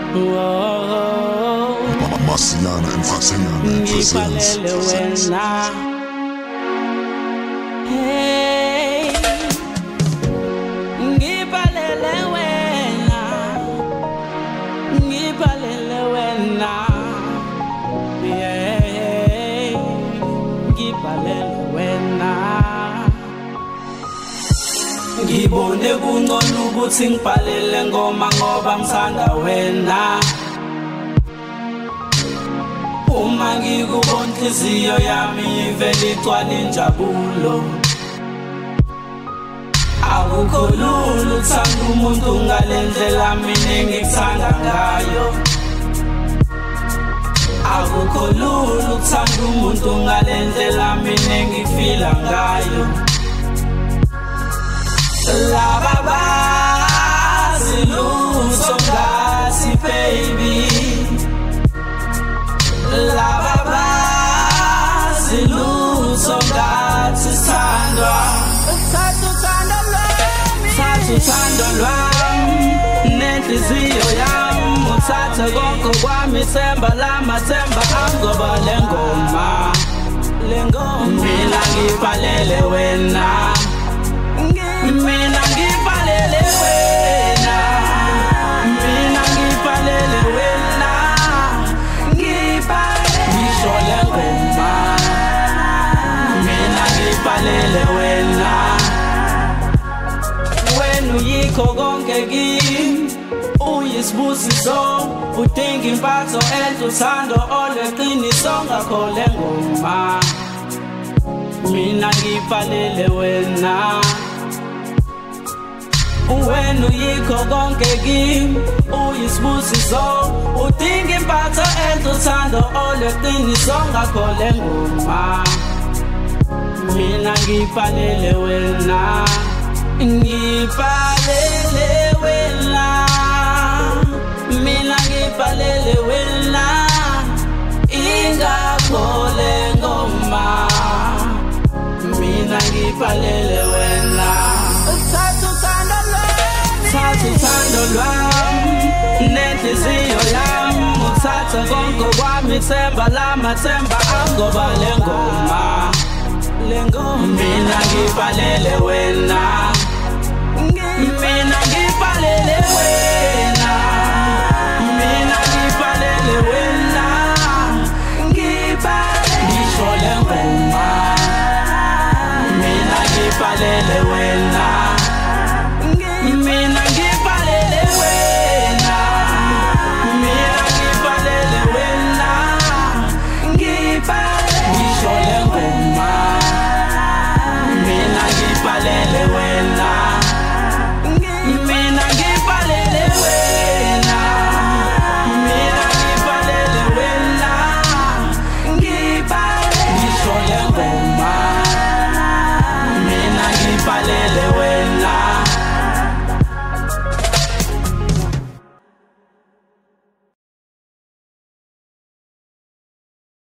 Masiano and Ngiy'bhalele wena. Hey, ngiy'bhalele wena. Ngiy'bhalele wena. Yeah, ngiy'bhalele wena. Ngibone kungcono ukuthi ngibhalele ngoma ngoba ngithanda wena. Uma ngikubona inhliziyo yami ivele igcwala injabulo. Akukho lula ukuthanda umuntu ngale ndlela mina engikuthanda ngayo. Akukho lula ukuthanda umuntu ngale ndlela mina engifila ngayo. Laba bazi lutho ngathi baby. Laba bazi lutho ngathi sithandwa. Thatha uthando lwami nenhliziyo yami, uthathe konke kwami, ithemba lamathemba angoba le ngoma. Mina ngiy'bhalele wena. Mina ngiy'bhalele wena. Mina ngiy'bhalele wena. Ngisho le ngoma. Mina ngiy'bhalele wena. Wena uyikho konke kimi, uyisibusiso, udinga impatho enhle, uthando oluqiniso, ngakho le ngoma. Mina ngiy'bhalele wena. Wena uyikho konke kimi, uyisibusiso, udinga impatho enhle, uthando oluqiniso, ngakho le ngoma. Mina ngiy'bhalele wena. Ngiy'bhalele wena. Mina ngiy'bhalele wena. Ingakho le ngoma. Mina ngiy'bhalele wena. Thatha uthando lwami nenhliziyo yami, uthathe konke kwami, ithemba lamathemba angoba le ngoma. Mina ngiy'bhalele wena.